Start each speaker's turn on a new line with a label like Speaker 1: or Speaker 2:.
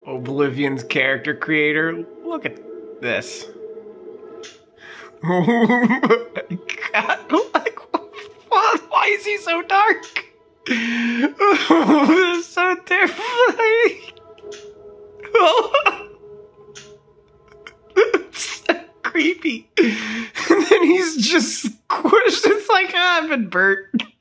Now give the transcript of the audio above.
Speaker 1: Oblivion's character creator. Look at this. Oh my god. Like, what? Why is he so dark? Oh, this is so terrifying. Oh. It's so creepy. And then he's just squished. It's like, I've been burnt.